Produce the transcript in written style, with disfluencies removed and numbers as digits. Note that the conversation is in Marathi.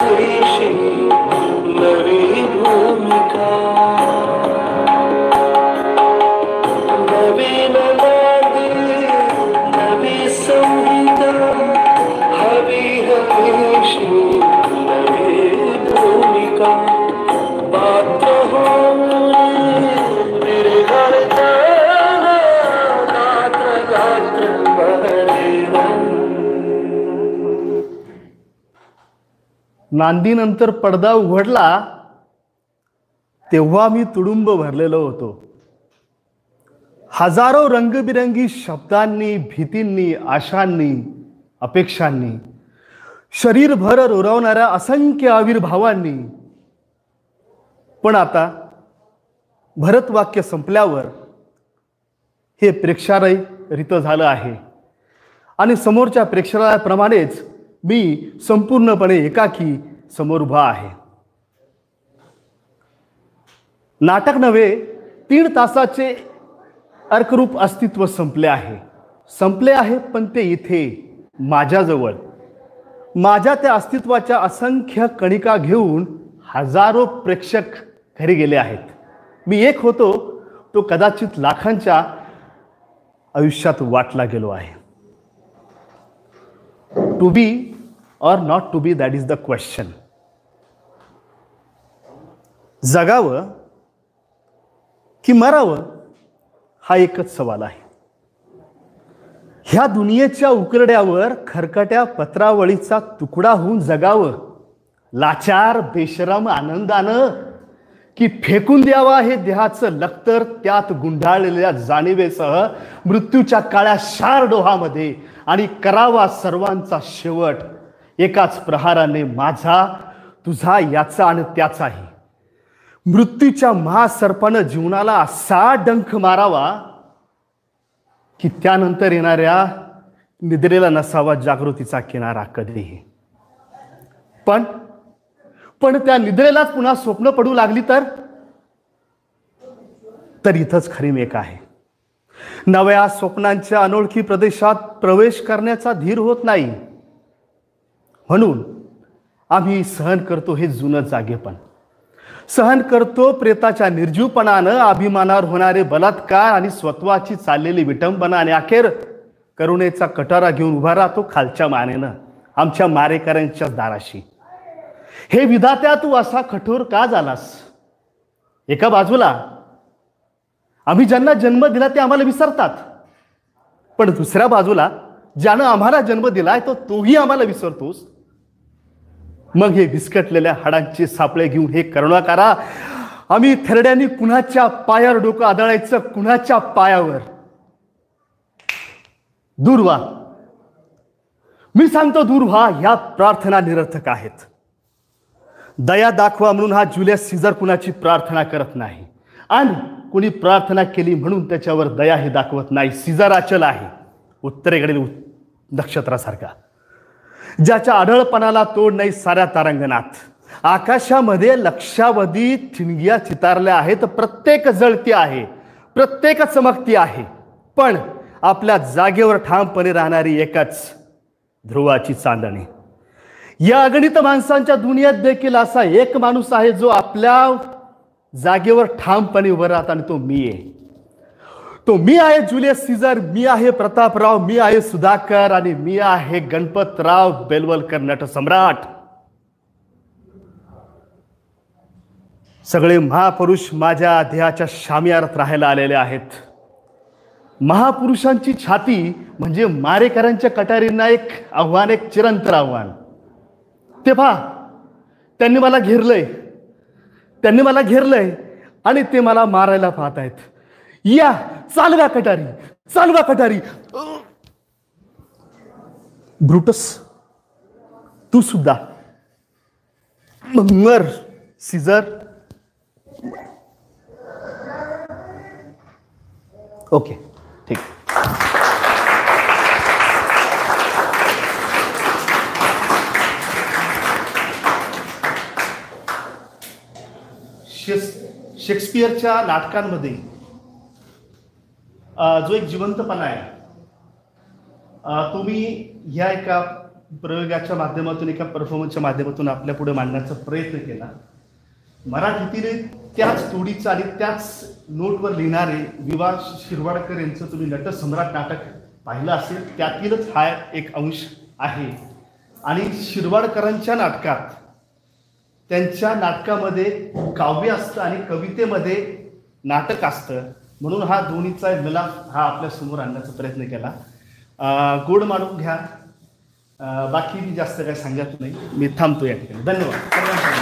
देशी नवी भूमिका, नवीन नादी नवी संहिता, हवी हवीशी नवी भूमिका, पात्र होऊन विरघळताना गात्र गात्र बहरेनं. नांदीनंतर पडदा उघडला तेव्हा मी तुडुंब भरलेलो होतो. हजारो रंगबिरंगी शब्दांनी, भीतींनी, आशांनी, अपेक्षांनी, शरीरभर रोवणाऱ्या असंख्य आविर्भावांनी. पण आता भरतवाक्य संपल्यावर हे प्रेक्षारहित झालं आहे आणि समोरच्या प्रेक्षकाप्रमाणेच मी संपूर्णपणे एकाकी समोर उभा आहे. नाटक नव्हे, 3 तासाचे अर्करूप अस्तित्व संपले आहे, पण ते इथे माझ्याजवळ, माझ्या त्या अस्तित्वाच्या असंख्य कणिका घेऊन हजारो प्रेक्षक घरी गेले आहेत. मी एक होतो, तो कदाचित लाखांच्या आयुष्यात वाटला गेलो आहे. To be or not to be, that is the question. जगावं की मरावं हा एकच सवाल आहे. ह्या दुनियेच्या उकरड्यावर खरकट्या पत्रावळीचा तुकडा होऊन जगावं लाचार बेशरम आनंदानं, की फेकून द्यावा हे देहाचं लखतर त्यात गुंडाळलेल्या जाणीवेसह मृत्यूच्या काळ्या शार डोहामध्ये आणि करावा सर्वांचा शेवट एकाच प्रहाराने, माझा, तुझा, याचा आणि त्याचाही. मृत्यूच्या महासर्पानं जीवनाला असा डंख मारावा की त्यानंतर येणाऱ्या निद्रेला नसावा जागृतीचा किनारा कधीही. पण त्या निद्रेलाच पुन्हा स्वप्न पडू लागली तर इथंच खरी मेक आहे. नव्या स्वप्नांच्या अनोळखी प्रदेशात प्रवेश करण्याचा धीर होत नाही. म्हणून आम्ही सहन करतो हे जुनं जागेपण, सहन करतो प्रेताच्या निर्जीवपणानं, अभिमानावर होणारे बलात्कार आणि स्वत्वाची चाललेली विटंबना, आणि अखेर करुणेचा कटारा घेऊन उभा राहतो खालच्या मानेनं आमच्या मारेकऱ्यांच्या दाराशी. हे विधात्या, तू असा कठोर का झालास? एका बाजूला आम्ही ज्यांना जन्म दिला ते आम्हाला विसरतात, पण दुसऱ्या बाजूला ज्यानं आम्हाला जन्म दिलाय तोही आम्हाला विसरतोस. मग हे विस्कटलेल्या हाडांचे सापळे घेऊन हे करुणाकारा, आम्ही थेरड्यांनी कुणाच्या पायावर डोकं आदळायचं, कुणाच्या पायावर? दूर व्हा, मी सांगतो दूर व्हा. ह्या प्रार्थना निरर्थक आहेत. दया दाखवा म्हणून हा जुलियस सीझर कुणाची प्रार्थना करत नाही, आणि कुणी प्रार्थना केली म्हणून त्याच्यावर दया हे दाखवत नाही. सीझर अचल आहे, उत्तरेकडील नक्षत्रासारखा, ज्याच्या आढळपणाला तोड नाही साऱ्या तारांगणात. आकाशामध्ये लक्षावधी ठिणग्या चितारल्या आहेत, प्रत्येक जळती आहे, प्रत्येक चमकती आहे, पण आपल्या जागेवर ठामपणे राहणारी एकच ध्रुवाची चांदणी. या अगणित माणसांच्या दुनियेत देखील असा एक माणूस आहे जो आपल्या जागेवर ठामपणे उभा राहतो, आणि तो मी आहे. तो मी आहे जुलियस सीझर, मी आहे प्रतापराव, मी आहे सुधाकर, आणि मी आहे गणपतराव बेलवलकर नटसम्राट. सगळे महापुरुष माझ्या देहाच्या शामियारात राहायला आलेले आहेत. महापुरुषांची छाती म्हणजे मारेकऱ्यांच्या कटारींना एक आव्हान, एक चिरंतर आव्हान. ते पहा, त्यांनी मला घेरलंय आणि ते मला मारायला पाहत आहेत. या, चालवा कटारी. ब्रुटस, तू सुद्धा मर सीझर. ओके, ठीक. शेक्सपियरच्या नाटकांमध्ये जो एक जिवंतपणा आहे तो मी ह्या एका प्रयोगाच्या माध्यमातून एका परफॉर्मन्सच्या माध्यमातून आपल्या पुढे मांडण्याचा प्रयत्न केला. मराठीतील त्याच तोडीचं आणि त्याच नोटवर लिहिणारे विवा शिरवाडकर यांचं तुम्ही नटसम्राट नाटक पाहिलं असेल, त्यातीलच हा एक अंश आहे. आणि शिरवाडकरांच्या नाटकात त्यांच्या नाटकामध्ये काव्य असतं आणि कवितेमध्ये नाटक असतं, म्हणून हा दोन्हीचा मिलाफ हा आपल्या समोर आणण्याचा प्रयत्न केला. गोड मानून घ्या. बाकी मी जास्त काही सांगत नाही, मी थांबतो या ठिकाणी. धन्यवाद.